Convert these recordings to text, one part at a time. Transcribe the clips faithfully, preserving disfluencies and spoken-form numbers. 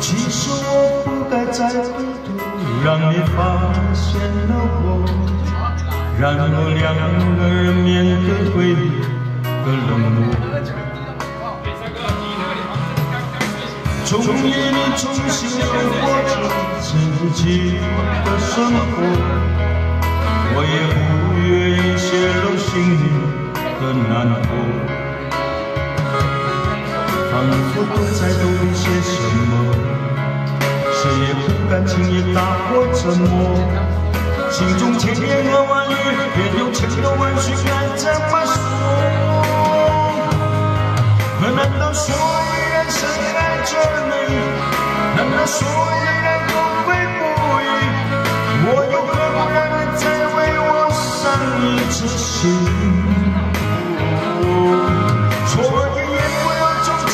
其实我不该再回头，让你发现了我，然后两个人面对回忆的冷漠。终于你重新又过着自己的生活，我也不愿意泄露心里的难过。 仿佛都在躲避些什么，谁也不敢轻易打破沉默。心中千言和万语，便有千头万绪该怎么说？难道说依然深爱着你？难道说依然后悔不已？我又何苦让你再为我伤一次心？错也也不要。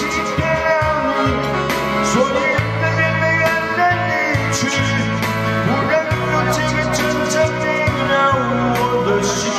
所以人的眼泪黯然离去，不然有几个真正明了我的心。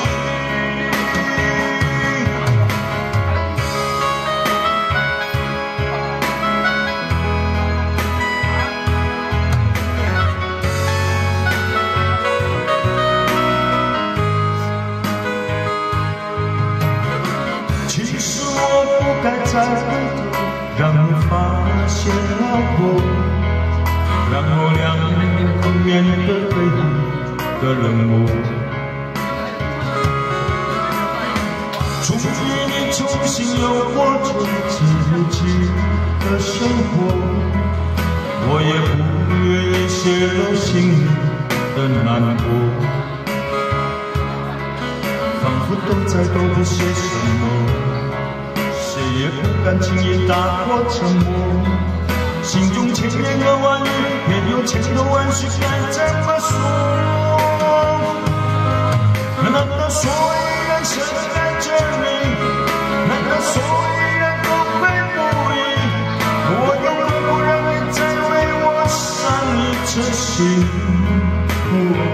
其实我不该再回头，让你发现了我，然后两个面对回忆的冷漠。终于你重新又过着自己的生活，我也不愿意泄露心里的难过，仿佛都在躲避些什么。 谁也不敢轻易打破沉默，心中千言和万语，便有千头万绪该怎么说？难道说依然深爱着你？难道说依然后悔不已？我又何苦让你再为我伤一次心？